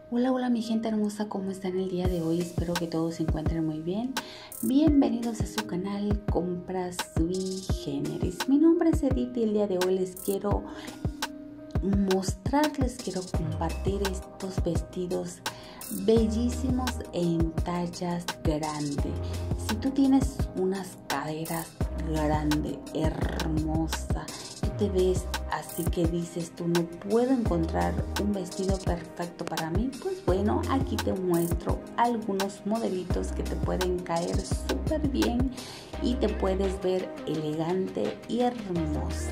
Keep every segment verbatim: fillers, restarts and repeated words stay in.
Hola, hola mi gente hermosa, ¿cómo están el día de hoy? Espero que todos se encuentren muy bien. Bienvenidos a su canal Compras Sui Generis. Mi nombre es Edith y el día de hoy les quiero mostrar, les quiero compartir estos vestidos bellísimos en tallas grandes. Si tú tienes unas caderas grandes, hermosa, y te ves así que dices tú, no puedo encontrar un vestido perfecto para mí, pues bueno, aquí te muestro algunos modelitos que te pueden caer súper bien y te puedes ver elegante y hermosa.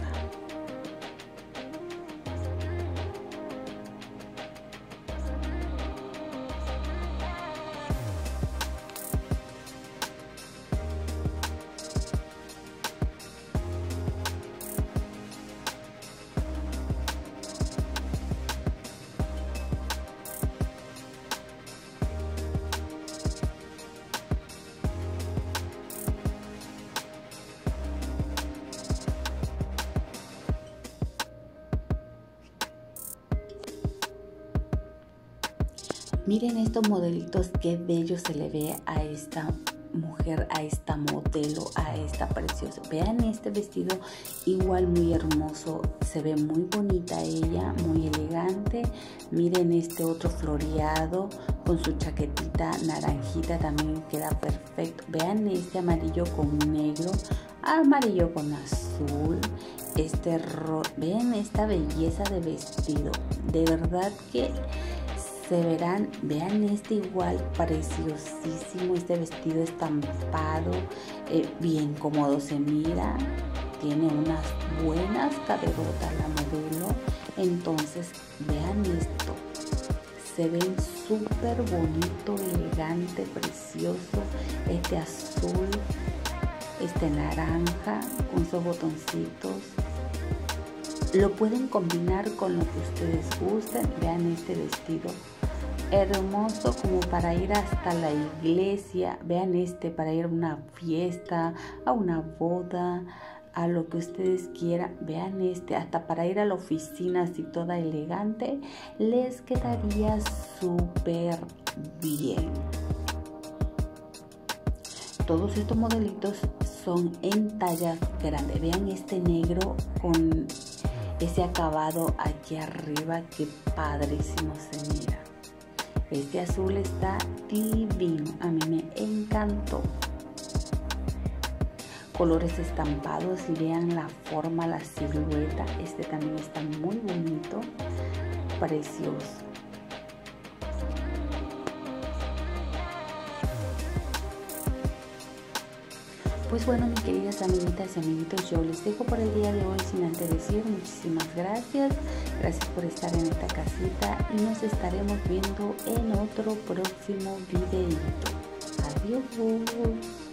Miren estos modelitos, qué bello se le ve a esta mujer, a esta modelo, a esta preciosa. Vean este vestido, igual muy hermoso, se ve muy bonita ella, muy elegante. Miren este otro floreado con su chaquetita naranjita, también queda perfecto. Vean este amarillo con negro, amarillo con azul. Este ro vean esta belleza de vestido, de verdad que se verán. Vean este igual preciosísimo, este vestido estampado, eh, bien cómodo se mira, tiene unas buenas caderotas la modelo. Entonces vean esto, se ven súper bonito, elegante, precioso. Este azul, este naranja con sus botoncitos, lo pueden combinar con lo que ustedes gusten. Vean este vestido hermoso como para ir hasta la iglesia. Vean este para ir a una fiesta, a una boda, a lo que ustedes quieran. Vean este hasta para ir a la oficina así toda elegante, les quedaría súper bien. Todos estos modelitos son en tallas grandes. Vean este negro con ese acabado aquí arriba, que padrísimo se mira. Este azul está divino, a mí me encantó. Colores estampados y vean la forma, la silueta. Este también está muy bonito, precioso. Pues bueno, mis queridas amiguitas y amiguitos, yo les dejo por el día de hoy sin antes decir muchísimas gracias. Gracias por estar en esta casita y nos estaremos viendo en otro próximo videito. Adiós.